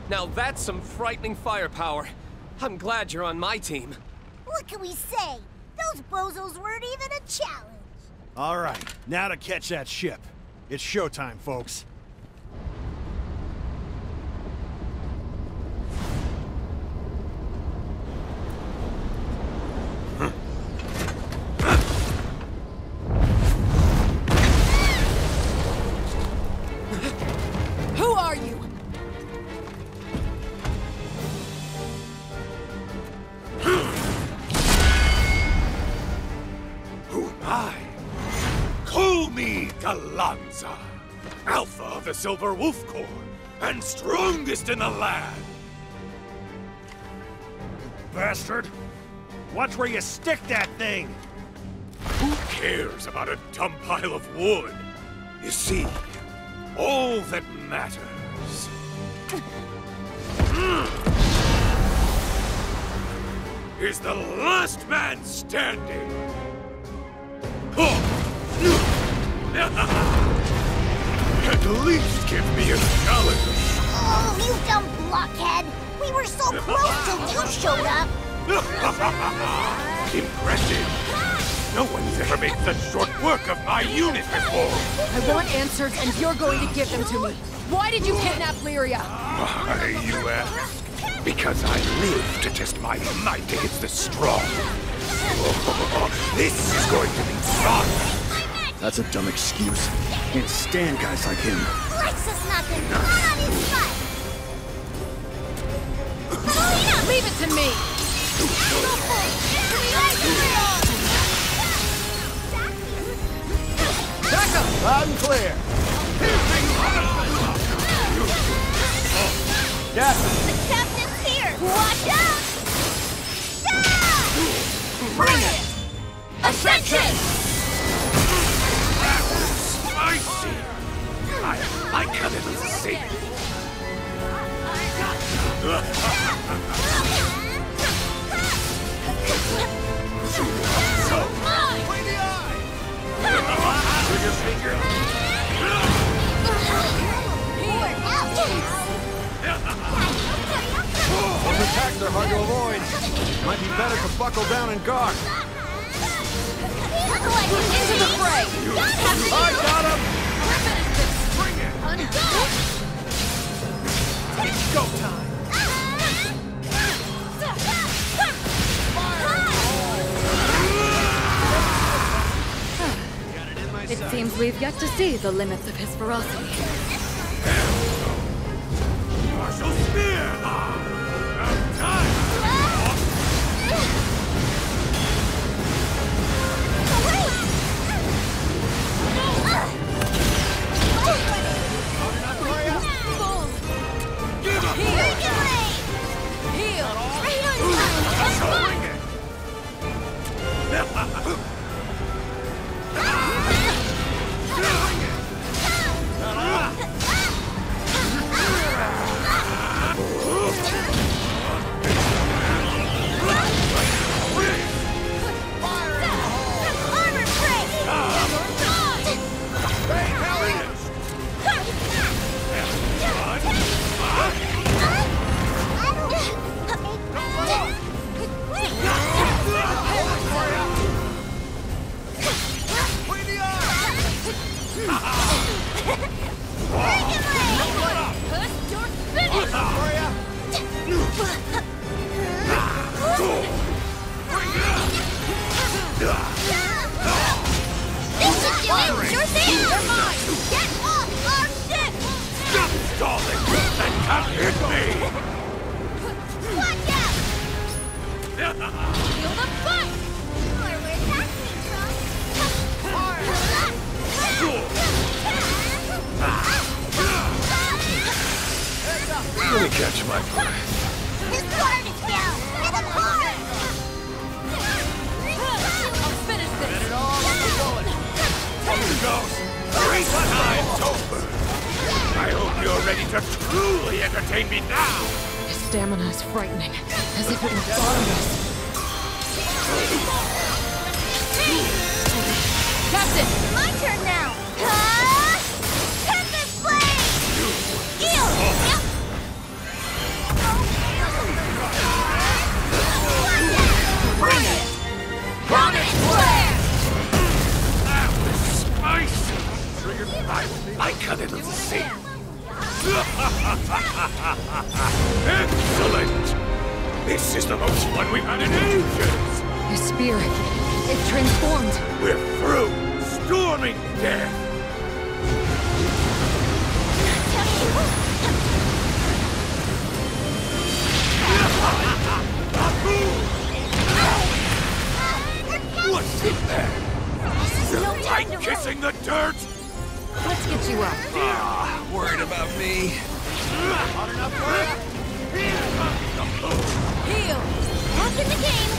Now that's some frightening firepower. I'm glad you're on my team. What can we say? Those bozos weren't even a challenge. All right, now to catch that ship. It's showtime, folks. Who are you? Who am I? Call me Galanza, Alpha of the Silver Wolf Corps, and strongest in the land. Bastard! Watch where you stick that thing! Who cares about a dumb pile of wood? You see, all that matters is the last man standing. At least give me a challenge. Oh, you dumb blockhead! We were so close till you showed up! Impressive. No one's ever made such short work of my unit before. I want answers, and you're going to give them to me. Why did you kidnap Lyria? Why, you ask? Because I live to test my might against the strong. This is going to be fun. That's a dumb excuse. Can't stand guys like him. Let's just knock him flat on his butt! Leave it to me! Back up! Loud and clear! Captain! The captain's here! Watch out! Bring it! Ascension! Spicy! I like a little sing. Trigger finger. Those attacks are hard to avoid. Might be better to buckle down and guard. Into the fray! I got him! Bring it! It's go time! It seems we've yet to see the limits of his ferocity. Martial spear! Time! Let me catch my breath. His guard is down! Hit him hard! I'll finish this! Set it all on the bullet. Here goes. Great time's over. I hope you're ready to truly entertain me now. His stamina is frightening, as if it were bottomless. Captain! My turn now! Tempest Blade! Ew! Excellent! This is the most fun we've had in ages! Your spear, it transformed. We're through! Storming death! What's in there? No Like kissing the dirt? Let's get you up. Worried about me? Heal! Back in the game!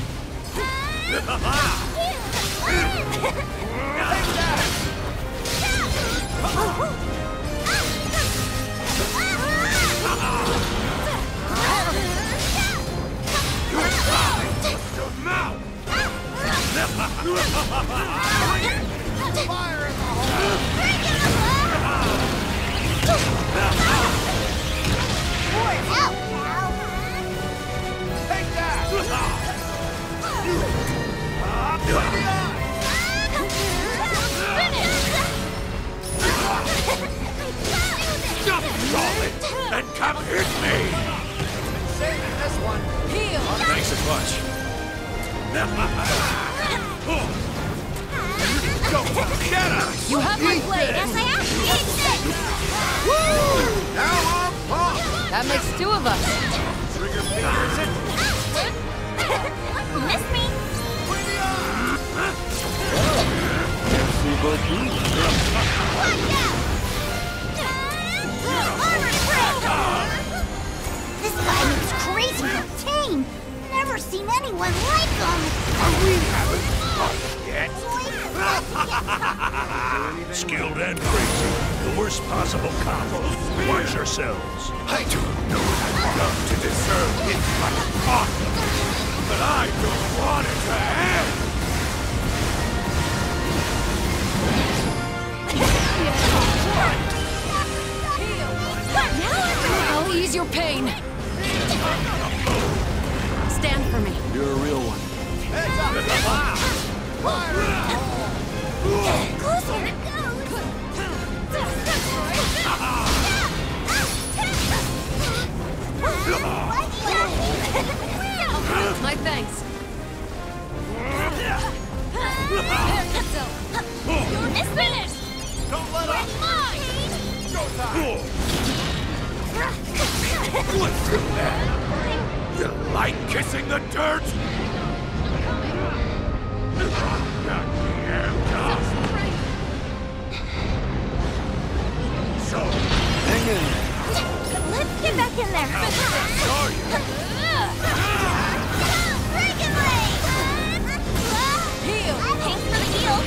Fire in the hole! Out now! Take that! Stop stalling and come hit me! Saving this one. Heal! Thanks a bunch. Go get us! You have my blade! Yes, I have! Eat this! Now I'm pumped! That makes two of us. Trigger fingers it. Miss me! This guy looks crazy but tame. Never seen anyone like him. Are we having fun yet? Skilled and crazy. The worst possible combo. Watch yourselves. I don't know what I've done to deserve this much awesome, but I don't want it to end! I'll ease your pain. Stand for me. You're a real one. Heads up! Fire in the hole! Closer it goes! My thanks. It's finished! Don't let up! Mine! Go time! What's in there? You like kissing the dirt? So, Hang in. Let's get back in there! Dragon Blade! Heal! Thanks for the heal!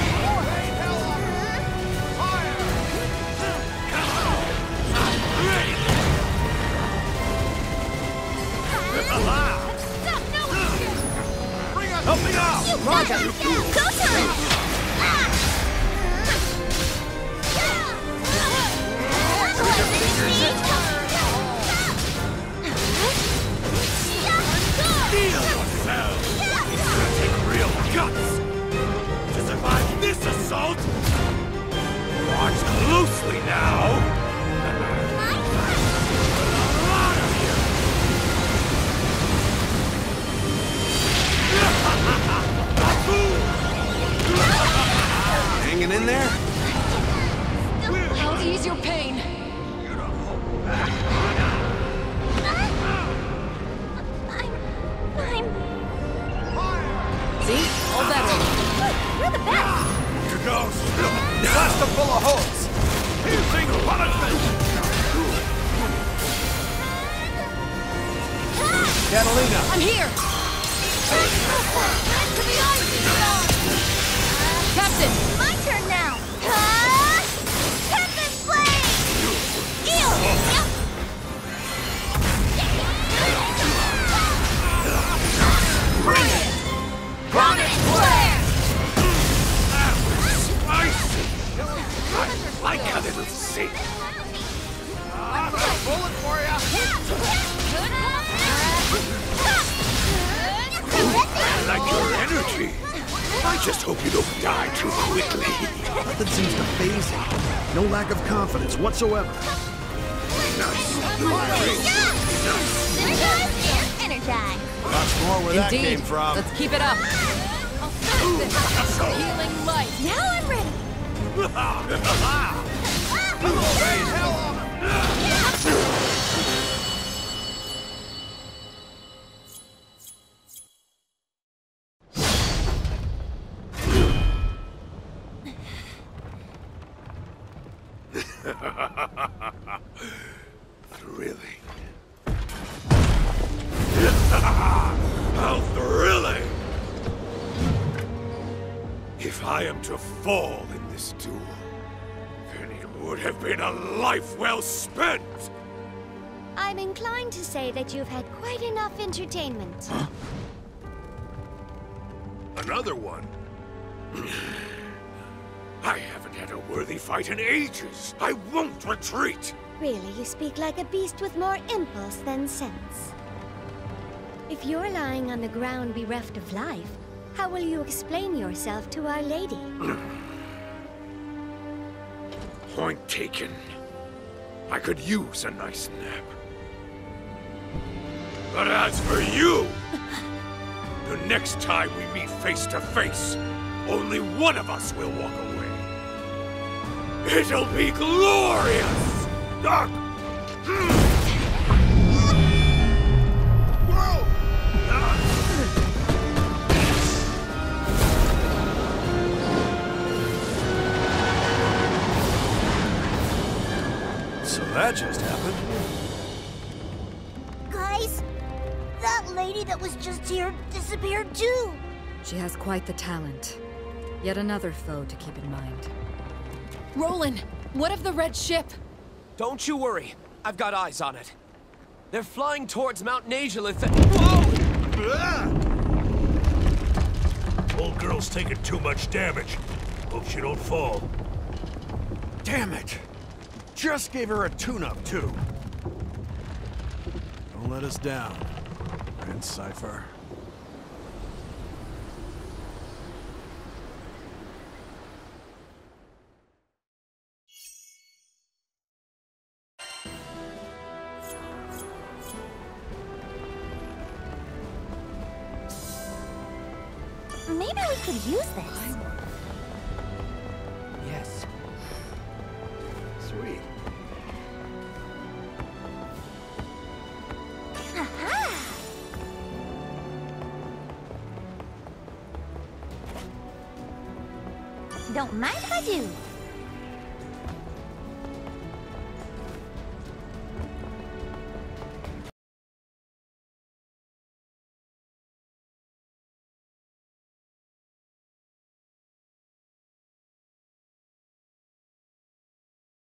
Help me out! Roger! Go time! feel yourself! It's gonna take real guts to survive this assault! Watch closely now! Out of here! Hanging in there? I'll ease your pain. See? All better. You're the best! Here goes! Blast them full of holes! Piercing punishment! Catalina! I'm here! Captain! My turn now! Tempest Blade! Ew! Bring it! Chronic Flare! That was spicy! I like a little sick. I've got a bullet for you! I like your energy. I just hope you don't die too quickly. Nothing seems to phase him. No lack of confidence whatsoever. Nice. Synergize and energize. Lots more where that Indeed. came from. Let's keep it up. I'll finish this healing light. Now I'm ready. Thrilling. How thrilling! If I am to fall in this duel, then it would have been a life well spent! I'm inclined to say that you've had quite enough entertainment. Huh? Another one? I haven't had a worthy fight in ages! I won't retreat! Really, you speak like a beast with more impulse than sense. If you're lying on the ground bereft of life, how will you explain yourself to Our Lady? Point taken. I could use a nice nap. But as for you, the next time we meet face to face, only one of us will walk away. It'll be glorious! So that just happened. Guys, that lady that was just here disappeared too. She has quite the talent. Yet another foe to keep in mind. Roland, what of the red ship? Don't you worry. I've got eyes on it. They're flying towards Mount Nazhalith. Whoa! Old girl's taking too much damage. Hope she don't fall. Damn it! Just gave her a tune-up, too. Don't let us down, Prince Cypher. Maybe we could use this. Yes. Sweet. Aha! Don't mind if I do.